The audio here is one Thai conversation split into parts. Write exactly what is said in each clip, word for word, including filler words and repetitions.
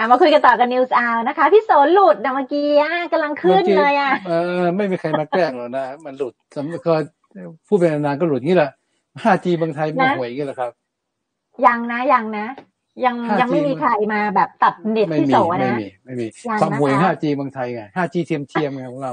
มาคุยกันต่อกันนิวส์อาวนะคะพี่โสหลุดนะเมื่อกี้กำลังขึ้นเลยอ่ะเออไม่มีใครมาแกล้งหรอกนะมันหลุดก็ผู้เป็นนานก็หลุดงี้แหละ ห้าจี เมืองไทยมันห่วยงี้แหละครับยังนะยังนะยังยังไม่มีใครมาแบบตัดเน็ตพี่โสนะไม่มีไม่มีความห่วย ห้าจี เมืองไทยไง ห้าจี เทียมเทียมไงของเรา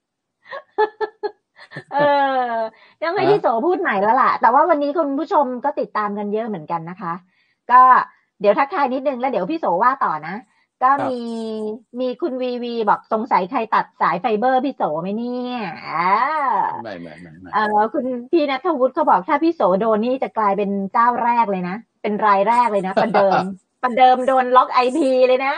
เออยังให้พี่โสพูดใหม่แล้วล่ะแต่ว่าวันนี้คุณผู้ชมก็ติดตามกันเยอะเหมือนกันนะคะก็เดี๋ยวทักทายนิดนึงแล้วเดี๋ยวพี่โสว่าต่อนะก็มีมีคุณวีวีบอกสงสัยใครตัดสายไฟเบอร์พี่โสไหมเนี่ยไม่ไม่ไม่เออคุณพี่ณัฐวุฒิเขาบอกถ้าพี่โสโดนนี่จะกลายเป็นเจ้าแรกเลยนะเป็นรายแรกเลยนะประเดิมประเดิมโดนล็อกไอพีเลยนะ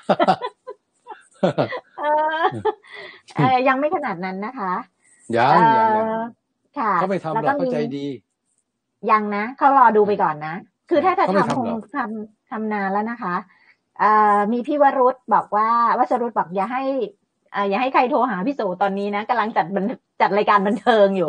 เออยังไม่ขนาดนั้นนะคะยังยังค่ะเขาไม่ทำหรอกเข้าใจดียังนะเขารอดูไปก่อนนะคือถ้าจะทำคงทำทำนานแล้วนะคะมีพี่วรุษบอกว่าวชรุษบอกอย่าให้อย่าให้ใครโทรหาพี่โสตอนนี้นะกำลังจัดจัดรายการบันเทิงอยู่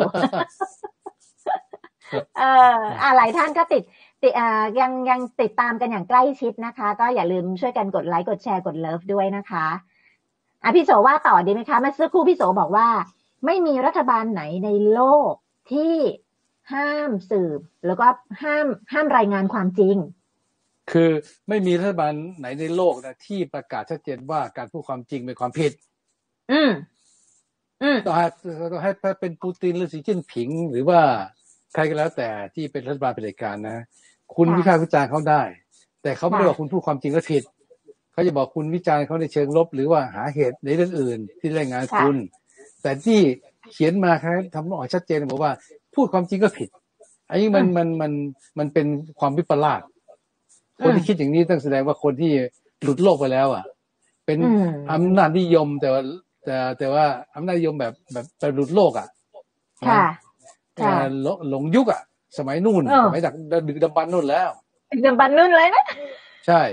เออหลายท่านก็ติดติดยังยังติดตามกันอย่างใกล้ชิดนะคะก็อย่าลืมช่วยกันกดไลค์กดแชร์กดเลิฟด้วยนะคะอ่ะพี่โสว่าต่อดีไหมคะเมื่อสักครู่พี่โสบอกว่าไม่มีรัฐบาลไหนในโลกที่ห้ามสืบแล้วก็ห้ามห้ามรายงานความจริงคือไม่มีรัฐบาลไหนในโลกนะที่ประกาศชัดเจนว่าการพูดความจริงเป็นความผิดอืมอืมต้องให้ต้องให้เป็นปูตินหรือสีจิ้นผิงหรือว่าใครก็แล้วแต่ที่เป็นรัฐบาลเผด็จการนะคุณวิพากษ์วิจารณ์เขาได้แต่เขาไม่ได้บอกคุณพูดความจริงแล้วผิดเขาจะบอกคุณวิจารณ์เขาในเชิงลบหรือว่าหาเหตุในเรื่องอื่นที่รายงานคุณแต่ที่เขียนมาครับทำออกชัดเจนบอกว่าพูดความจริงก็ผิดอันนี้มันมันมันมันเป็นความวิปลาสคนที่คิดอย่างนี้ต้องแสดงว่าคนที่หลุดโลกไปแล้วอ่ะเป็นอำนาจนิยมแต่ว่าแต่แต่ว่าอำนาจนิยมแบบแบบแบบหลุดโลกอ่ะค่ะค่ะหลงยุคอ่ะสมัยนู่นสมัยดักดึกดำบรรพ์นู่นแล้วดึกดำบรรพ์นู่นเลยนะใช่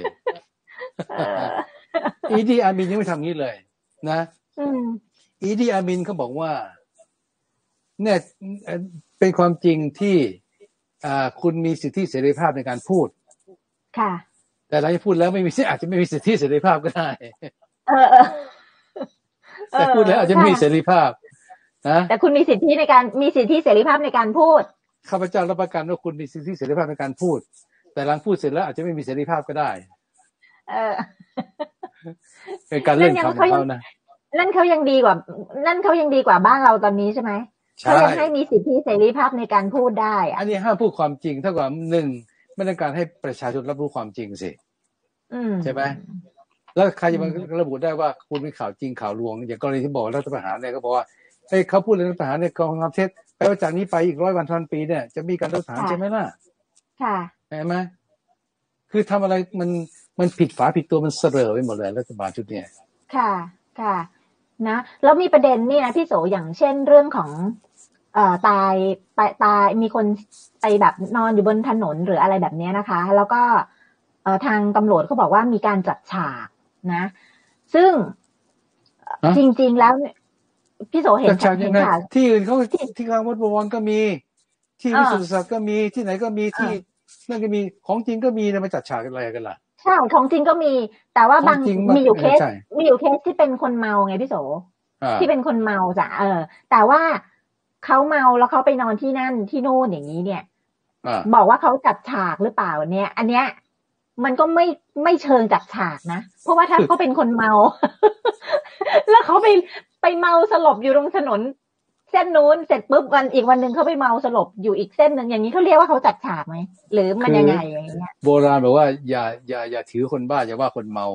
อีดีอามินยังไม่ทำงี้เลยนะอีดีอามินเขาบอกว่าเนี่ยเป็นความจริงที่อ่าคุณมีสิทธิเสรีภาพในการพูดค่ะแต่หลังจากพูดแล้วไม่มีอาจจะไม่มีสิทธิเสรีภาพก็ได้เออแต่พูดแล้วอาจจะไม่มีเสรีภาพนะแต่คุณมีสิทธิในการมีสิทธิเสรีภาพในการพูดข้าพเจ้ารับประกันว่าคุณมีสิทธิเสรีภาพในการพูดแต่หลังพูดเสร็จแล้วอาจจะไม่มีเสรีภาพก็ได้เออเป็นการเล่นคำของเขานะนั่นเขายังดีกว่านั่นเขายังดีกว่าบ้านเราตอนนี้ใช่ไหมเขายังให้มีสิทธิเสรีภาพในการพูดได้อันนี้ห้ามพูดความจริงเท่ากับหนึ่งไม่ต้องการให้ประชาชนรับรู้ความจริงสิใช่ไหมแล้วใครจะมาระบุได้ว่าคุณเป็นข่าวจริงข่าวลวงอย่างกรณีที่บอกรัฐประหารเนี่ยก็บอกว่าเฮ้ยเขาพูดเรื่องรัฐประหารเนี่ยกองทัพเท็จแปลว่าจากนี้ไปอีกร้อยวันพันปีเนี่ยจะมีการรัฐประหารใช่ไหมล่ะค่ะใช่ไหมคือทำอะไรมันมันผิดฝาผิดตัวมันเสรอไปหมดเลยรัฐบาลชุดนี้ค่ะค่ะนะแล้วมีประเด็นนี่นะพี่โสอย่างเช่นเรื่องของเอ่อตายตายตายมีคนไปแบบนอนอยู่บนถนนหรืออะไรแบบนี้นะคะแล้วก็เอ่อทางตำรวจเขาบอกว่ามีการจัดฉากนะซึ่งจริงๆแล้วพี่โสเห็นเห็นค่ะที่อื่นเขาที่กลางวัดบวรก็มีที่วิสุทธิศักดิ์ก็มีที่ไหนก็มีที่นั่นก็มีของจริงก็มีนะมาจัดฉากอะไรกันล่ะใช่ของจริงก็มีแต่ว่าบางมีอยู่เคสมีอยู่เคสที่เป็นคนเมาไงพี่โสที่เป็นคนเมาจ้ะเออแต่ว่าเขาเมาแล้วเขาไปนอนที่นั่นที่โน่นอย่างนี้เนี่ยบอกว่าเขาจัดฉากหรือเปล่าเนี่ยอันเนี้ยมันก็ไม่ไม่เชิงจัดฉากนะเพราะว่าถ้าเขาเป็นคนเมาแล้วเขาไปไปเมาสลบอยู่ตรงถนนเส้นนู้นเสร็จปุ๊บวันอีกวันนึงเขาไปเมาสลบอยู่อีกเส้นนึงอย่างนี้เขาเรียกว่าเขาจัดฉากไหมหรือมันยังไงอย่างเงี้ยโบราณบอกว่าอย่าอย่าอย่าถือคนบ้าอย่าว่าคนเมา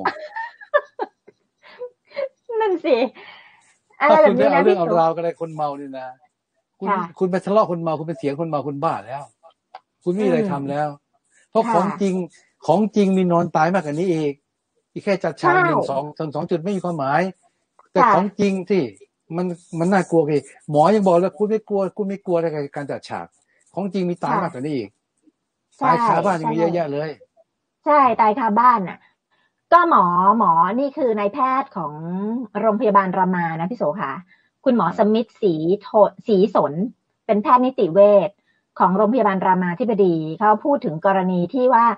นั่นสิอะไรแบบนี้นะเรื่องเอาราวกันอะไรคนเมานี่นะคุณคุณไปทะเลาะคนเมาคุณเป็นเสียงคนเมาคุณบ้าแล้วคุณไม่มีอะไรทำแล้วเพราะของจริงของจริงมีนอนตายมากกว่านี้อีกอีกแค่จัดฉากหนึ่งสองสองจุดไม่มีความหมายแต่ของจริงที่มันมันน่ากลัวเลยหมอยังบอกแล้วคุณไม่กลัวคุณไม่กลัวอะไรการจัดฉากของจริงมีตายมากกว่านี้อีกตายคาบ้านมีเยอะแยะเลยใช่ตายคาบ้านน่ะก็หมอหมอนี่คือนายแพทย์ของโรงพยาบาลรามานะพี่โสค่ะคุณหมอสมิทธิ์ศรีโทศรีสนเป็นแพทย์นิติเวชของโรงพยาบาลรามาธิบดีเขาพูดถึงกรณีที่ว่า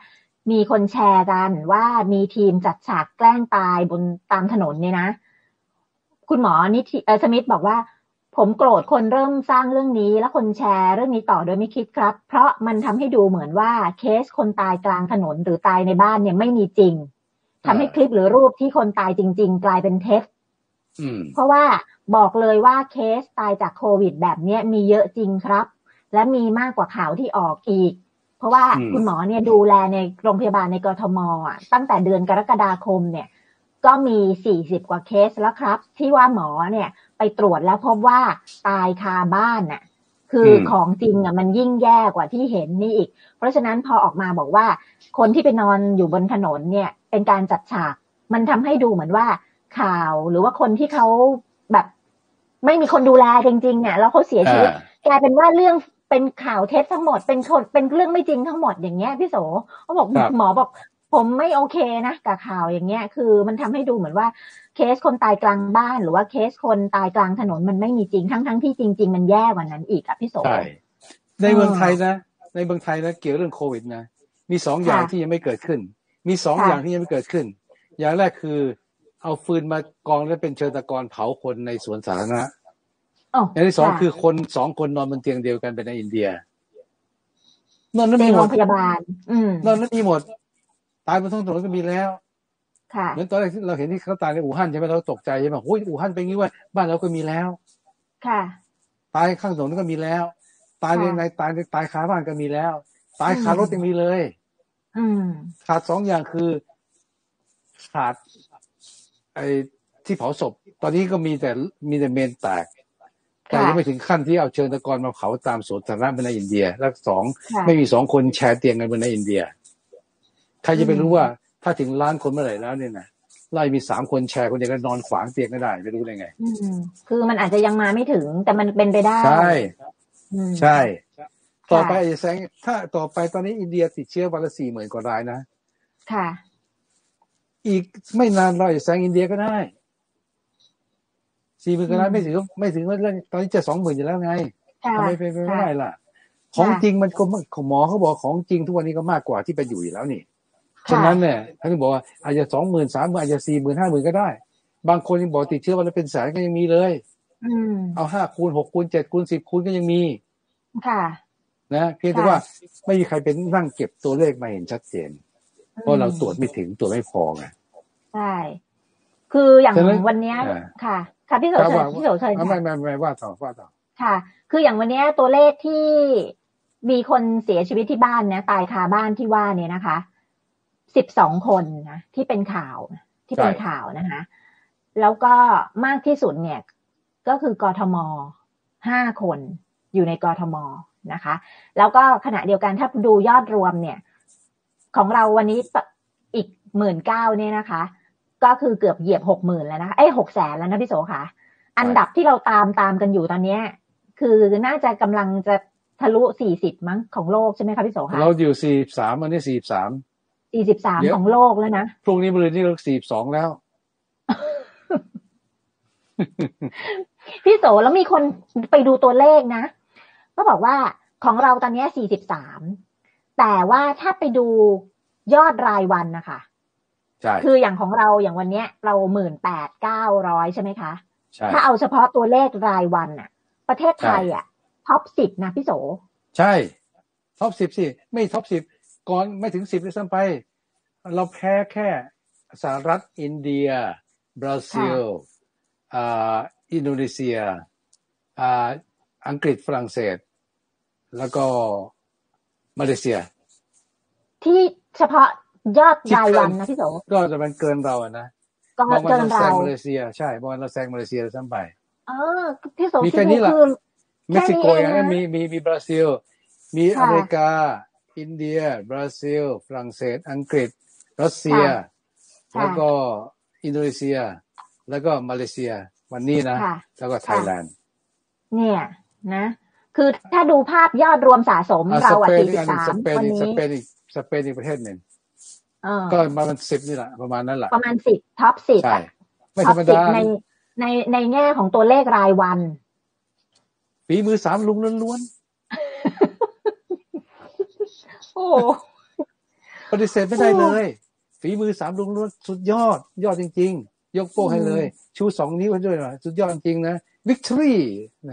มีคนแชร์กันว่ามีทีมจัดฉากแกล้งตายบนตามถนนเนี่ยนะคุณหมอนิติเออสมิธบอกว่าผมโกรธคนเริ่มสร้างเรื่องนี้และคนแชร์เรื่องนี้ต่อโดยไม่คิดครับเพราะมันทำให้ดูเหมือนว่าเคสคนตายกลางถนนหรือตายในบ้านเนี่ยไม่มีจริงทำให้คลิปหรือรูปที่คนตายจริงๆกลายเป็นเท็จเพราะว่าบอกเลยว่าเคสตายจากโควิดแบบนี้มีเยอะจริงครับและมีมากกว่าข่าวที่ออกอีกเพราะว่าคุณหมอเนี่ยดูแลในโรงพยาบาลในกทมอ่ะตั้งแต่เดือนกรกฎาคมเนี่ยก็มีสี่สิบกว่าเคสแล้วครับที่ว่าหมอเนี่ยไปตรวจแล้วพบว่าตายคาบ้านน่ะคือของจริงอ่ะมันยิ่งแย่กว่าที่เห็นนี่อีกเพราะฉะนั้นพอออกมาบอกว่าคนที่ไปนอนอยู่บนถนนเนี่ยเป็นการจัดฉากมันทำให้ดูเหมือนว่าข่าวหรือว่าคนที่เขาแบบไม่มีคนดูแลจริงๆเนี่ยแล้วเขาเสียชีวิตกลายเป็นว่าเรื่องเป็นข่าวเท็จทั้งหมดเป็นคนเป็นเรื่องไม่จริงทั้งหมดอย่างเงี้ยพี่โสเขาบอกหมอบอกผมไม่โอเคนะกับข่าวอย่างเงี้ยคือมันทำให้ดูเหมือนว่าเคสคนตายกลางบ้านหรือว่าเคสคนตายกลางถนนมันไม่มีจริงทั้งทั้งที่จริงๆมันแย่กว่านั้นอีกอ่ะพี่โสใช่ในเมืองไทยนะในเมืองไทยนะเกี่ยวเรื่องโควิดนะมีสองอย่างที่ยังไม่เกิดขึ้นมีสองอย่างที่ยังไม่เกิดขึ้นอย่างแรกคือเอาฟืนมากองแล้วเป็นเชิงตะกอนเผาคนในสวนสาธารณะอย่างที่สองคือคนสองคนนอนบนเตียงเดียวกันเป็นในอินเดียนอนนั้นมีหมดโรงพยาบาลนอนนั้นมีหมดตายบนท้องถนนก็มีแล้วเหมือนตอนแรกที่เราเห็นที่เขาตายในอู่ฮั่นใช่ไหมเราตกใจใช่ไหมโอ้ยอู่ฮั่นเป็นงี้ว่าบ้านเราก็มีแล้วค่ะตายข้างถนนก็มีแล้วตายในในตายในตายคาบ้านก็มีแล้วตายคารถยังมีเลยขาดสองอย่างคือขาดไอ้ที่เผาศพตอนนี้ก็มีแต่มีแต่เมนแตกแต่ยังไม่ถึงขั้นที่เอาเชิงตะกอนมาเผาตามสวนสาธารณะในอินเดียแล้วสองไม่มีสองคนแชร์เตียงกันบนในอินเดียใครจะไปรู้ว่าถ้าถึงล้านคนเมื่อไหร่แล้วเนี่ยนะไล่มีสามคนแชร์คนเดียวกันนอนขวางเตียงก็ได้ไม่รู้ได้ไงคือมันอาจจะยังมาไม่ถึงแต่มันเป็นไปได้ใช่ใช่ต่อไปแสงถ้าต่อไปตอนนี้อินเดียติดเชื้อวันละสี่หมื่นกว่ารายนะค่ะอีกไม่นานเราจะแซงอินเดียก็ได้สี่หมื่นกว่ารายไม่ถึงไม่ถึงว่าตอนนี้จะสองหมื่นอยู่แล้วไงทำไมเป็นไปไม่ได้ล่ะของจริงมันก็ของหมอเขาบอกของจริงทุกวันนี้ก็มากกว่าที่เป็นอยู่อยู่แล้วนี่ฉะนั้นเนี่ยท่านบอกว่าอาจจะสองหมื่นสามหมื่นอาจจะสี่หมื่นห้าหมื่นก็ได้บางคนยังบอกติดเชื้อวันละเป็นแสนก็ยังมีเลยเอาห้าคูณหกคูณเจ็ดคูณสิบคูณก็ยังมีค่ะนะเพียงแต่ว่าไม่มีใครเป็นนั่งเก็บตัวเลขมาเห็นชัดเจนเพราะเราตรวจไม่ถึงตรวจไม่พอไงใช่คืออย่างวันนี้ค่ะค่ะพี่โสเชิญพี่โสเชิญไม่ไม่ไม่ว่าต่อว่าต่อค่ะคืออย่างวันนี้ตัวเลขที่มีคนเสียชีวิตที่บ้านเนี่ยตายคาบ้านที่ว่าเนี่ยนะคะสิบสองคนนะที่เป็นข่าวที่เป็นข่าวนะคะแล้วก็มากที่สุดเนี่ยก็คือกทมห้าคนอยู่ในกทมนะคะแล้วก็ขณะเดียวกันถ้าดูยอดรวมเนี่ยของเราวันนี้อีกหมื่นเก้าเนี่ยนะคะก็คือเกือบเหยียบหกหมื่นแล้วนะคะเอ้ยหกแสนแล้วนะพี่โสค่ะอันดับที่เราตามตามกันอยู่ตอนนี้คือน่าจะกำลังจะทะลุสี่สิบมั้งของโลกใช่ไหมคะพี่โสค่ะเราอยู่สี่สิบสามอันนี้สี่สิบสามสี่สิบสามของโลกแล้วนะพรุ่งนี้มื้อนี้เราสี่สิบสองแล้วพี่โสแล้วมีคนไปดูตัวเลขนะก็บอกว่าของเราตอนนี้สี่สิบสามแต่ว่าถ้าไปดูยอดรายวันนะคะใช่คืออย่างของเราอย่างวันนี้เราหมื่นแปดเก้าร้อยใช่ไหมคะถ้าเอาเฉพาะตัวเลขรายวันน่ะประเทศไทยอ่ะท็อปสิบนะพี่โสใช่ท็อปสิบสิไม่ท็อปสิบก่อนไม่ถึงสิบเลยซ้ำไปเราแพ้แค่สหรัฐอินเดียบราซิลอ่าอินโดนีเซียอ่าอังกฤษฝรั่งเศสแล้วก็มาเลเซียที่เฉพาะยอดรายวันนะพี่โสก็จะเป็นเกินเราอ่ะนะก็เกินเราแซงมาเลเซียใช่บอลเราแซงมาเลเซียซ้ำไปเออพี่โสมีแค่นี้แหละเม็กซิโกอย่างนั้นมีมีมีบราซิลมีอเมริกาอินเดียบราซิลฝรั่งเศสอังกฤษรัสเซียแล้วก็อินโดนีเซียแล้วก็มาเลเซียวันนี้นะแล้วก็ไทยแลนด์เนี่ยนะคือถ้าดูภาพยอดรวมสะสมเราอ่ะสี่สิบสามวันนี้สเปนอีกสเปนอีกประเทศหนึ่งก็ประมาณสิบนี่แหละประมาณนั้นแหละประมาณสิบท็อปสิบอ่ะไม่ธรรมดาในในในแง่ของตัวเลขรายวันฝีมือสามลุงล้วนๆโอ้ปฏิเสธไม่ได้เลยฝีมือสามลุงล้วนสุดยอดยอดจริงๆยกโป้ให้เลยชูสองนิ้วให้ด้วยนะสุดยอดจริงนะ victory นะ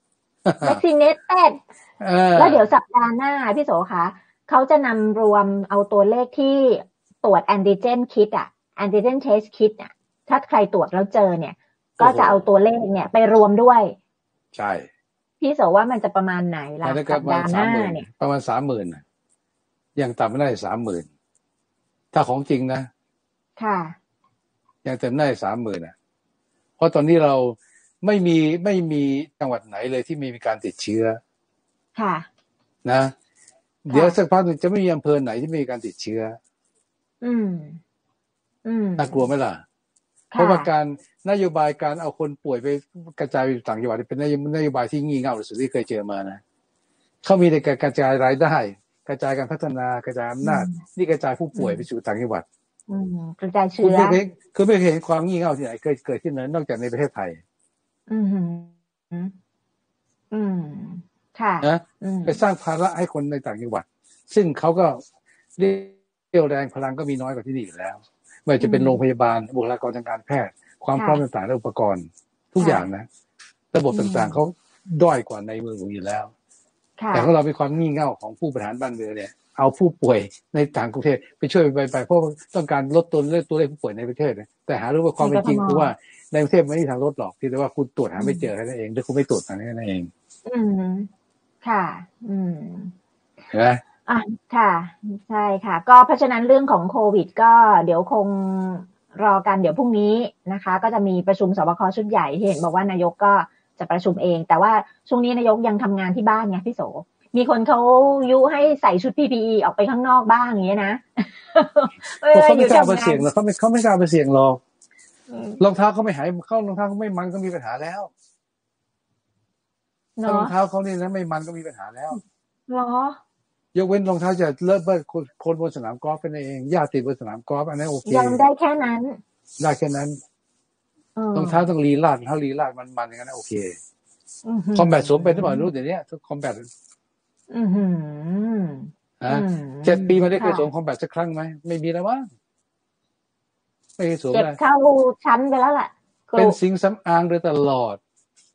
vaccinated แล้วเดี๋ยวสัปดาห์หน้าพี่โสคะเขาจะนำรวมเอาตัวเลขที่ตรวจแอนติเจนคิดอ่ะแอนติเจนเทสคิดอ่ะถ้าใครตรวจแล้วเจอเนี่ยก็จะเอาตัวเลขเนี่ยไปรวมด้วยใช่พี่โสว่ามันจะประมาณไหนล่ะสัปดาห์หน้าเนี่ยประมาณสามหมื่นยังต่ำไม่ได้สามหมื่นถ้าของจริงนะค่ะยังเต็มได้สามหมื่นอ่ะเพราะตอนนี้เราไม่มีไม่มีจังหวัดไหนเลยที่มีการติดเชื้อค่ะนะเดี๋ยวสักพักนึงจะไม่มีอำเภอไหนที่มีการติดเชื้ออืมอืมน่ากลัวไหมล่ะเพราะว่าการนโยบายการเอาคนป่วยไปกระจายไปต่างจังหวัดเป็นนโยบายที่งี่เง่าที่สุดที่เคยเจอมานะเขามีแต่การกระจายรายได้กระจายการพัฒนากระจายอำนาจนี่กระจายผู้ป่วยไปสู่ต่างจังหวัดกระจายเชื้อคือไม่เคยเห็นความงี่เง่าที่ไหนเคยเกิดขึ้นเลยนอกจากในประเทศไทยอืมอืมค่ะนะไปสร้างภาระให้คนในต่างจังหวัดซึ่งเขาก็เรี่ยวแรงพลังก็มีน้อยกว่าที่นี่อยู่แล้วไม่ว่าจะเป็นโรงพยาบาลบุคลากรทางการแพทย์ความพร้อมต่างๆและอุปกรณ์ทุกอย่างนะระบบต่างๆเขาด้อยกว่าในเมืองหลวงอยู่แล้วแต่ของเราเป็นความงี่เง่าของผู้บริหารบ้านเมืองเนี่ยเอาผู้ป่วยในต่างประเทศไปช่วยไปไปเพราะต้องการลดตัวเลขตัวเลขผู้ป่วยในประเทศแต่หารู้ว่าความเป็นจริงคือว่าในประเทศไม่มีทางลดหรอกที่แต่ว่าคุณตรวจหาไม่เจอแค่นั้นเองหรือคุณไม่ตรวจนั่นเองอืมค่ะอืมเห็นไหมอ่ะค่ะใช่ค่ะก็เพราะฉะนั้นเรื่องของโควิดก็เดี๋ยวคงรอกันเดี๋ยวพรุ่งนี้นะคะก็จะมีประชุมสบคชุดใหญ่ที่เห็นบอกว่านายกก็จะประชุมเองแต่ว่าช่วงนี้นายกยังทำงานที่บ้านไงพี่โสมีคนเขายุให้ใส่ชุด พี พี อี ออกไปข้างนอกบ้างอย่างเงี้ยนะเขาไม่กล้าไปเสี่ยงหรอกเขาไม่เขาไม่กล้าไปเสี่ยงหรอกรองเท้าเขาไม่หายเข้ารองเท้าเขาไม่มันก็มีปัญหาแล้วรองเท้าเขานี่นะไม่มันก็มีปัญหาแล้วเหรอยกเว้นรองเท้าจะเลิกเบิดคนบนสนามกอล์ฟเป็นเองญาติบนสนามกอล์ฟอันนั้นโอเคยังได้แค่นั้นได้แค่นั้นรองเท้าต้องลีลาดเท้าลีลาดมันมันอย่างนั้นโอเคคอมแบทสวมเป็นหรือเปล่ารู้เดี๋ยวนี้ทุกคอมแบทอือหือฮะเจ็ดปีมาได้เคยสวมคอมแบทสักครั้งไหมไม่มีแล้วมั้งไม่เคยสวมเลยเจ็บเข้าชั้นไปแล้วแหละเป็นสิ่งสำอางโดยตลอด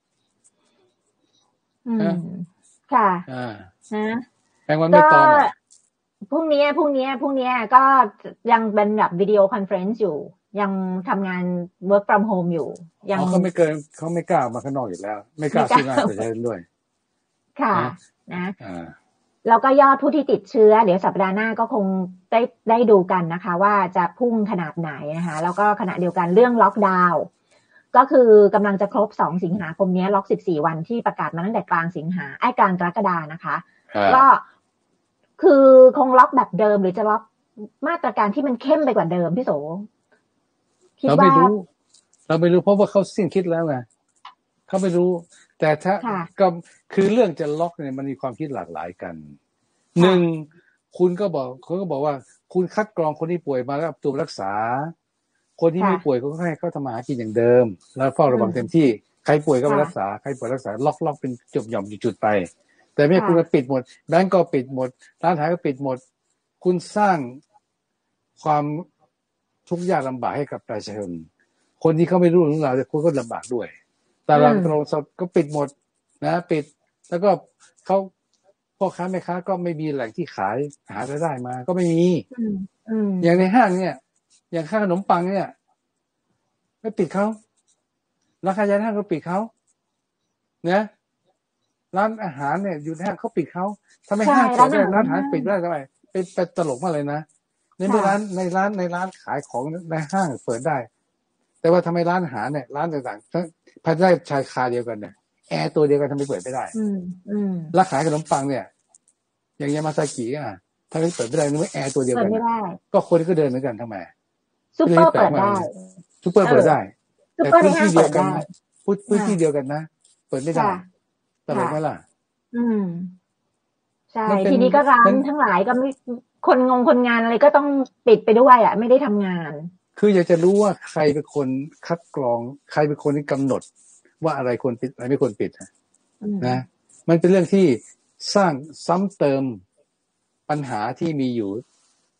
อืมค่ะอ่านะแปลว่าไม่ตอมพรุ่งนี้พรุ่งนี้พรุ่งนี้ก็ยังเป็นแบบวิดีโอคอนเฟอเรนซ์อยู่ยังทำงาน work from home อยู่ยังเขาไม่เกินเขาไม่กล้ามาข้างนอกอยู่แล้วไม่กล้าซื้อหน้าไปใช้ด้วยค่ะนะแล้วก็ยอดผู้ที่ติดเชื้อเดี๋ยวสัปดาห์หน้าก็คงได้ได้ดูกันนะคะว่าจะพุ่งขนาดไหนนะคะแล้วก็ขณะเดียวกันเรื่องล็อกดาวน์ก็คือกำลังจะครบสองสิงหาคมนี้ล็อกสิบสี่วันที่ประกาศมาตั้งแต่กลางสิงหาไอ้กลางกรกฎานะคะก็คือคงล็อกแบบเดิมหรือจะล็อกมาตรการที่มันเข้มไปกว่าเดิมพี่โสเราไม่รู้เราไม่รู้เพราะว่าเขาสิ้นคิดแล้วไงเขาไม่รู้แต่ถ้าก็คือเรื่องจะล็อกเนี่ยมันมีความคิดหลากหลายกันหนึ่งคุณก็บอกคุณก็บอกว่าคุณคัดกรองคนที่ป่วยมาแล้วตัวรักษาคนที่ไม่ป่วยก็ให้เขาทำมาหากินอย่างเดิมแล้วเฝ้าระวังเต็มที่ใครป่วยก็ไปรักษาใครป่วยรักษาล็อกล็อกเป็นจบหย่อมจุดๆไปแต่ไม่คุณมาปิดหมดร้านก็ปิดหมดร้านขายก็ปิดหมดคุณสร้างความทุกข์ยากลำบากให้กับประชาชนคนที่เขาไม่รู้เรื่องราวคุณก็ลำบากด้วยตลาดตลาดสดก็ปิดหมดนะปิดแล้วก็เขาพ่อค้าแม่ค้าก็ไม่มีแหล่งที่ขายหารายได้มาก็ไม่มีอย่างในห้างเนี่ยอย่างค่าขนมปังเนี่ยไม่ปิดเขาร้านขายยาห้างก็ปิดเขาเนี่ยร้านอาหารเนี่ยอยู่ในห้างเขาปิดเขาทำไมห้างเปิดได้ร้านอาหารปิดได้ทำไมเป็นเป็นตลกมากเลยนะในร้านในร้านในร้านขายของในห้างเปิดได้แต่ว่าทำไมร้านอาหารเนี่ยร้านต่างๆภายใต้ชายคาเดียวกันเนี่ยแอร์ตัวเดียวกันทำไมเปิดไม่ได้ร้านขายขนมปังเนี่ยอย่างยามาซากิอ่ะถ้าไม่เปิดไม่ได้นึกว่าแอร์ตัวเดียวกันก็คนก็เดินเหมือนกันทำไมซุปเปอร์เปิดได้ซุปเปอร์เปิดได้แต่พื้นที่เดียวกันนะพื้นที่เดียวกันนะเปิดไม่ได้ตลกไหมล่ะอืมใช่ทีนี้ก็ร้านทั้งหลายก็ไม่คนงงคนงานอะไรก็ต้องปิดไปด้วยอ่ะไม่ได้ทำงานคืออยากจะรู้ว่าใครเป็นคนคัดกรองใครเป็นคนที่กำหนดว่าอะไรควรปิดอะไรไม่ควรปิดนะมันเป็นเรื่องที่สร้างซ้ำเติมปัญหาที่มีอยู่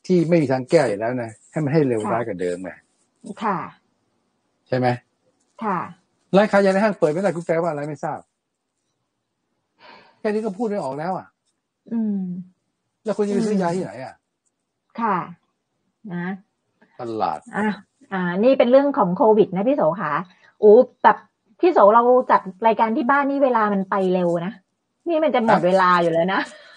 ที่ไม่มีทางแก้อยู่แล้วนะให้มันให้เร็วร้ายกว่าเดิมไงค่ะใช่ไหมค่ะร้านขายยาในห้างเปิดไม่ได้คุณแปลว่าอะไรไม่ทราบแค่นี้ก็พูดไม่ออกแล้วอ่ะอืมแล้วคุณจะไปซื้อยาที่ไหนอ่ะค่ะนะตลาดอ่ะอ่านี่เป็นเรื่องของโควิดนะพี่โสค่ะอู้แบบพี่โสเราจัดรายการที่บ้านนี่เวลามันไปเร็วนะนี่มันจะหมดเวลาอยู่แล้วนะ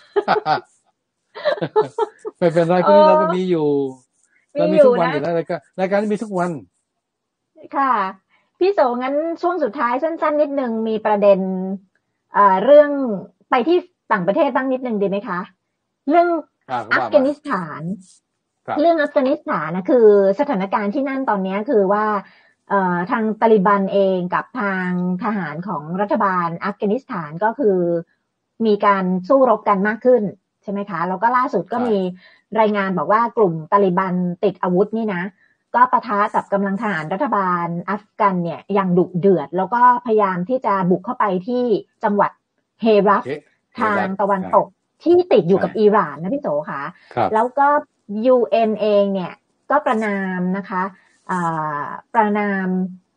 ไม่เป็นไรพวกนี้เราก็มีอยู่เรามีทุกวันอยู่แล้วรายการรายการมีทุกวันค่ะพี่โสงั้นช่วงสุดท้ายสั้นๆนิดนึงมีประเด็นอ่าเรื่องไปที่ต่างประเทศบ้างนิดนึงดีไหมคะเรื่องอัฟกานิสถานเรื่องอัฟกานิสถานนะคือสถานการณ์ที่นั่นตอนนี้คือว่าเอ่อทางตาลิบันเองกับทางทหารของรัฐบาลอัฟกานิสถานก็คือมีการสู้รบกันมากขึ้นใช่ไหมคะแล้วก็ล่าสุดก็มีรายงานบอกว่ากลุ่มตาลิบันติดอาวุธนี่นะก็ปะทะกับกำลังทหารรัฐบาลอัฟกันเนี่ยอย่างดุเดือดแล้วก็พยายามที่จะบุกเข้าไปที่จังหวัดเฮรัตทางตะวันตกที่ติดอยู่กับอิหร่านนะพี่โสค่ะแล้วก็ ยู เอ็น เองเนี่ยก็ประนามนะคะประนาม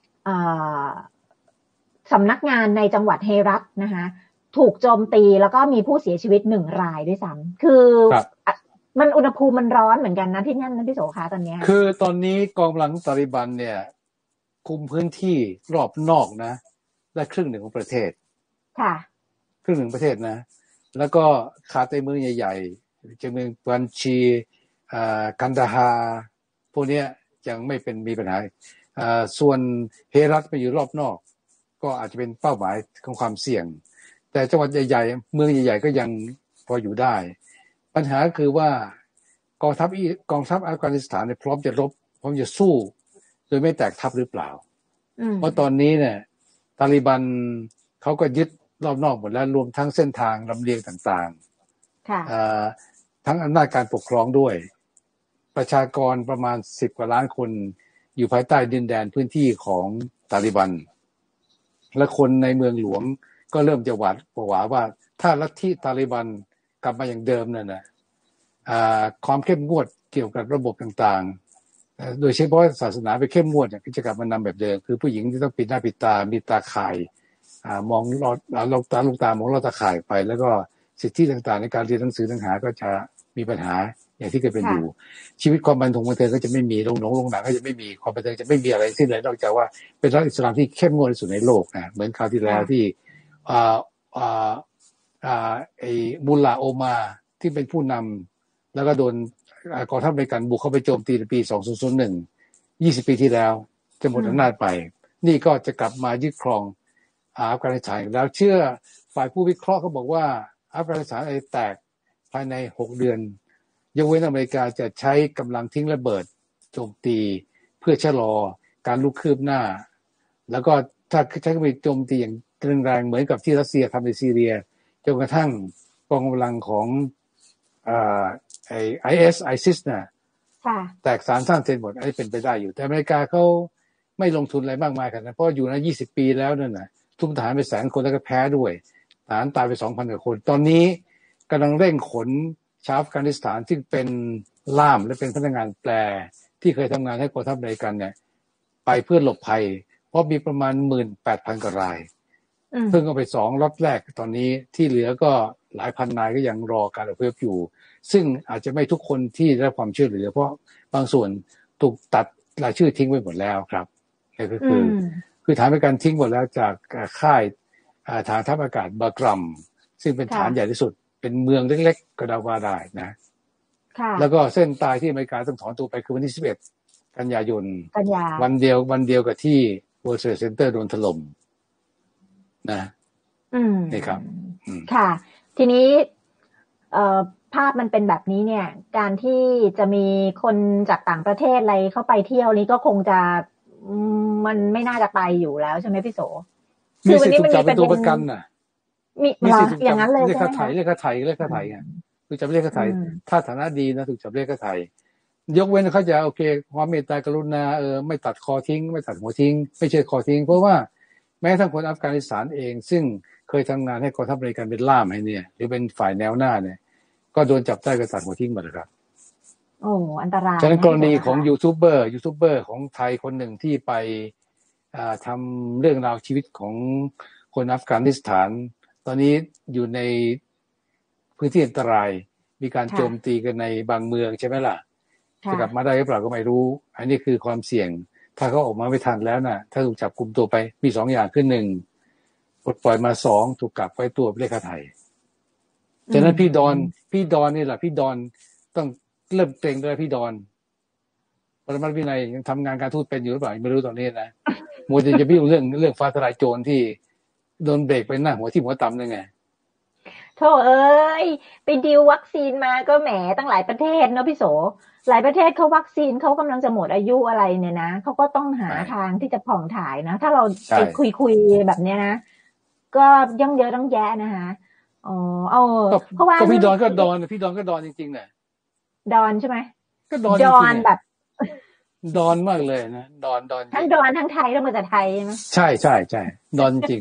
สำนักงานในจังหวัดเฮรัตนะคะถูกโจมตีแล้วก็มีผู้เสียชีวิตหนึ่งรายด้วยซ้ำคือมันอุณหภูมิมันร้อนเหมือนกันนะที่นั่นนะพี่โสคะตอนนี้คือตอนนี้กองกำลังตาลิบันเนี่ยคุมพื้นที่รอบนอกนะได้ครึ่งหนึ่งของประเทศค่ะครึ่งหนึ่งประเทศนะแล้วก็ขาดในเมืองใหญ่ๆจะเมืองบัญชีกันดาฮาพวกนี้ยังไม่เป็นมีปัญหาส่วนเฮรัตไปอยู่รอบนอกก็อาจจะเป็นเป้าหมายของความเสี่ยงแต่จังหวัดใหญ่ๆเมืองใหญ่ๆก็ยังพออยู่ได้ปัญหาคือว่ากองทัพกองทัพอัฟกานิสถานเนี่ยพร้อมจะรบพร้อมจะสู้โดยไม่แตกทัพหรือเปล่าเพราะตอนนี้เนี่ยตาลิบันเขาก็ยึดรอบนอกหมดแล้วรวมทั้งเส้นทางลำเลียงต่างๆทั้งอำนาจการปกครองด้วยประชากรประมาณสิบกว่าล้านคนอยู่ภายใต้ดินแดนพื้นที่ของตาลิบันและคนในเมืองหลวงก็เริ่มจะหวาดผวาว่าถ้าลัทธิตาลิบันกลับมาอย่างเดิมนั่นนะความเข้มงวดเกี่ยวกับระบบต่างๆโดยเฉพาะศาสนาไปเข้มงวดเนี่ยจะกลับมานำแบบเดิมคือผู้หญิงที่ต้องปิดหน้าปิดตามีตาข่ายมองลอดลอดตาลูกตามองลอดตาข่ายไปแล้วก็สิทธิต่างๆในการเรียนหนังสือหนังหาก็จะมีปัญหาอย่างที่เคยเป็นอยู่ชีวิตความบันเทิงบันเทิงก็จะไม่มีโรงหนังโรงหนังก็จะไม่มีความบันเทิงจะไม่มีอะไรสิ้นเลยนอกจากว่าเป็นรัฐอิสลามที่เข้มงวดที่สุดในโลกนะเหมือนคราวที่แล้วที่อ่าอ่าอ่าไอ้มุลลาโอมาที่เป็นผู้นำแล้วก็โดนกองทัพอเมริกันบุกเข้าไปโจมตีในปีสองพันหนึ่ง ยี่สิบปีที่แล้วจะหมดอำนาจไปนี่ก็จะกลับมายึดครองอัฟกานิสถานแล้วเชื่อฝ่ายผู้วิเคราะห์เขาบอกว่าอัฟกานิสถานไอ้แตกภายในหกเดือนยกเว้นอเมริกาจะใช้กำลังทิ้งระเบิดโจมตีเพื่อชะลอการลุกคืบหน้าแล้วก็ถ้าใช้กำลังโจมตีอย่างแรงๆเหมือนกับที่รัสเซียทำในซีเรียจนกระทั่งกองกำลังของอ่าไอไอเอสไอซิสน่ะแตกสารสร้างเซนหมดอันนี้เป็นไปได้อยู่แต่อเมริกาเขาไม่ลงทุนอะไรมากมายขนาดนั้นเพราะอยู่นะยี่สิบปีแล้วนั่นน่ะทุ่มทหารไปแสนคนแล้วก็แพ้ด้วยทหารตายไป สองพัน กว่าคนตอนนี้กำลังเร่งขนชาวอัฟกานิสถานซึ่งเป็นล่ามและเป็นพนักงานแปลที่เคยทำงานให้กองทัพอเมริกันเนี่ยไปเพื่อหลบภัยเพราะมีประมาณ หนึ่งหมื่นแปดพัน กว่ารายเพิ่งเอาไปสองล็อตแรกตอนนี้ที่เหลือก็หลายพันนายก็ยังรอการอพยพอยู่ซึ่งอาจจะไม่ทุกคนที่ได้รับความช่วยเหลือเพราะบางส่วนถูกตัดรายชื่อทิ้งไว้หมดแล้วครับนี่ก็คือคือฐานเป็นการทิ้งหมดแล้วจากค่ายฐานทัพอากาศบากรัมซึ่งเป็นฐานใหญ่ที่สุดเป็นเมืองเล็กๆก็ได้ว่าได้นะแล้วก็เส้นตายที่อเมริกาต้องถอนตัวไปคือวันที่สิบเอ็ดกันยายนวันเดียววันเดียวกับที่ World Trade Center โดนถล่มนะนี่ครับค่ะทีนี้เอ่อภาพมันเป็นแบบนี้เนี่ยการที่จะมีคนจากต่างประเทศอะไรเข้าไปเที่ยวนี้ก็คงจะมันไม่น่าจะไปอยู่แล้วใช่ไหมพี่โสคือวันนี้มันมีเป็นตัวประกันน่ะมีอย่างนั้นเลยเรียกค่าไถ่เรียกค่าไถ่เรียกค่าไถ่ไงถูกจับเรียกค่าไถ่ถ้าฐานะดีนะถูกจับเรียกค่าไถ่ยกเว้นเขาจะโอเคความเมตตากรุณาเออไม่ตัดคอทิ้งไม่ตัดหัวทิ้งไม่เชิดคอทิ้งเพราะว่าแม้ทั้งคนอัฟกานิสถานเองซึ่งเคยทำงานให้กองทัพอเมริกันเป็นล่ามให้เนี่ยหรือเป็นฝ่ายแนวหน้าเนี่ยก็โดนจับได้กระตัดหัวทิ้งหมดเลยครับโอ้อันตรายฉะนั้นกรณีของยูทูบเบอร์ยูทูบเบอร์ของไทยคนหนึ่งที่ไปทำเรื่องราวชีวิตของคนอัฟกานิสถานตอนนี้อยู่ในพื้นที่อันตรายมีการโจมตีกันในบางเมืองใช่ไหมล่ะจะกลับมาได้หรือเปล่าก็ไม่รู้อันนี้คือความเสี่ยงถ้าเขาออกมาไม่ทันแล้วนะถ้าถูกจับกุมตัวไปมีสองอย่างขึ้นหนึ่งปลดปล่อยมาสองถูกกักไว้ตัวไปเลขาไทยฉะนั้นพี่ดอนพี่ดอนนี่แหละพี่ดอนต้องเริ่มเกรงด้วยพี่ดอนปรมัตถ์วินัยยังทำงานการทูตเป็นอยู่หรือเปล่าไม่รู้ตอนนี้นะมัวแต่จะพี่เรื่องเรื่องฟ้าทลายโจรที่โดนเบรกไปหน้าหัวที่หัวต่ำเลยไงโธ่เอ้ยไปดีลวัคซีนมาก็แหมตั้งหลายประเทศเนาะพี่โสหลายประเทศเขาวัคซีนเขากำลังจะหมดอายุอะไรเนี่ยนะเขาก็ต้องหาทางที่จะผ่องถ่ายนะถ้าเราไปคุยคุยแบบเนี้ยนะก็ยังเยอะต้องแย่นะคะอ๋อเอาเพราะว่าพี่ดอนก็ดอนพี่ดอนก็ดอนจริงๆเนี่ยดอนใช่ไหมก็ดอนดอนแบบดอนมากเลยนะดอนดอนทั้งดอนทั้งไทยต้องมาจากไทยใช่ไหมใช่ใช่ใช่ดอนจริง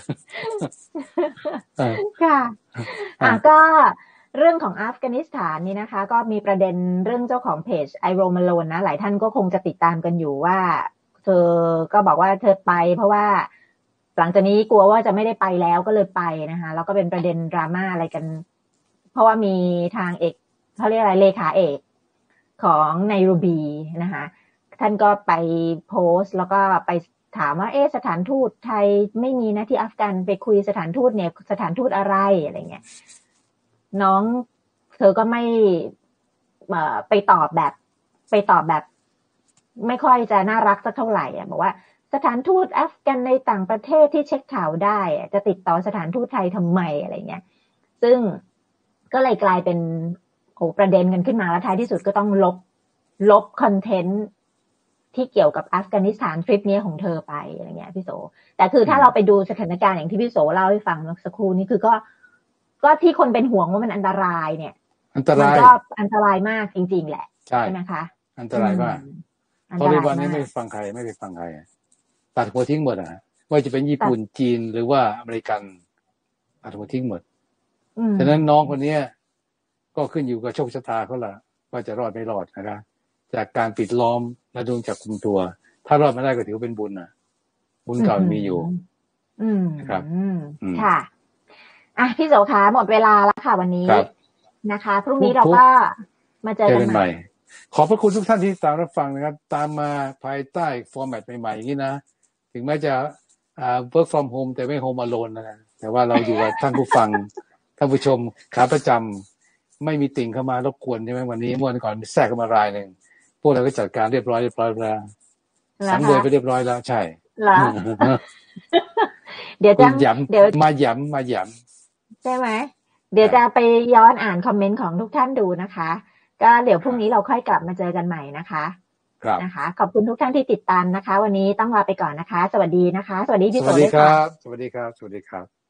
ค่ะอ่ะก็เรื่องของอัฟกานิสถานนี่นะคะก็มีประเด็นเรื่องเจ้าของเพจไอโรมาโลนนะหลายท่านก็คงจะติดตามกันอยู่ว่าเธอก็บอกว่าเธอไปเพราะว่าหลังจากนี้กลัวว่าจะไม่ได้ไปแล้วก็เลยไปนะคะแล้วก็เป็นประเด็นดราม่าอะไรกันเพราะว่ามีทางเอกเขาเรียกอะไรเลขาเอกของไนโรบีนะคะท่านก็ไปโพสต์แล้วก็ไปถามว่าเอ๊ะสถานทูตไทยไม่มีนะที่อัฟกันไปคุยสถานทูตเนี่ยสถานทูตอะไรอะไรเงี้ยน้องเธอก็ไม่เอ่อไปตอบแบบไปตอบแบบไม่ค่อยจะน่ารักสักเท่าไหร่อ่ะบอกว่าสถานทูตอัฟกันในต่างประเทศที่เช็คข่าวได้จะติดต่อสถานทูตไทยทำไมอะไรเงี้ยซึ่งก็เลยกลายเป็นโอ้ประเด็นกันขึ้นมาแล้วท้ายที่สุดก็ต้องลบลบคอนเทนต์ที่เกี่ยวกับอัฟกานิสถานทริปนี้ของเธอไปอะไรเงี้ยพี่โสแต่คือถ้าเราไปดูสถานการณ์อย่างที่พี่โสเล่าให้ฟังเมื่อสักครู่นี้คือก็ก็ที่คนเป็นห่วงว่ามันอันตรายเนี่ยอันตรายมันก็อันตรายมากจริงๆแหละใช่ไหมคะอันตรายมากตอริบานนี้ไม่ฟังใครไม่ไปฟังใครตัดหัวทิ้งหมดอ่ะว่าจะเป็นญี่ปุ่นจีนหรือว่าอเมริกันตัดหัวทิ้งหมดฉะนั้นน้องคนนี้ก็ขึ้นอยู่กับโชคชะตาเขาละว่าจะรอดไม่รอดนะครับจากการปิดล้อมและโดนจับกุมตัวถ้ารอดมาได้ก็ถือเป็นบุญนะบุญเก่ามีอยู่นะครับค่ะอ่ะพี่โสขาหมดเวลาแล้วค่ะวันนี้นะคะพรุ่งนี้เราก็มาเจอกันใหม่ขอบพระคุณทุกท่านที่ตามรับฟังนะครับตามมาภายใต้ฟอร์แมตใหม่ๆอย่างนี้นะถึงแม้จะอ่า work from home แต่ไม่ home alone นะแต่ว่าเราอยู่กับท่านผู้ฟังท่านผู้ชมขาประจำไม่มีติ่งเข้ามารบกวนใช่ไหมวันนี้เมื่อวันก่อนแทรกเข้ามารายหนึ่งพวกเราก็จัดการเรียบร้อยเรียบร้อยแล้วสังเวยไปเรียบร้อยแล้วใช่เหรอเดี๋ยวจะเดี๋ยวมาย้ำมาย้ำใช่ไหมเดี๋ยวจะไปย้อนอ่านคอมเมนต์ของทุกท่านดูนะคะก็เดี๋ยวพรุ่งนี้เราค่อยกลับมาเจอกันใหม่นะคะครับนะคะขอบคุณทุกท่านที่ติดตามนะคะวันนี้ต้องลาไปก่อนนะคะสวัสดีนะคะสวัสดีพี่โสด้วยครับสวัสดีครับสวัสดีครับ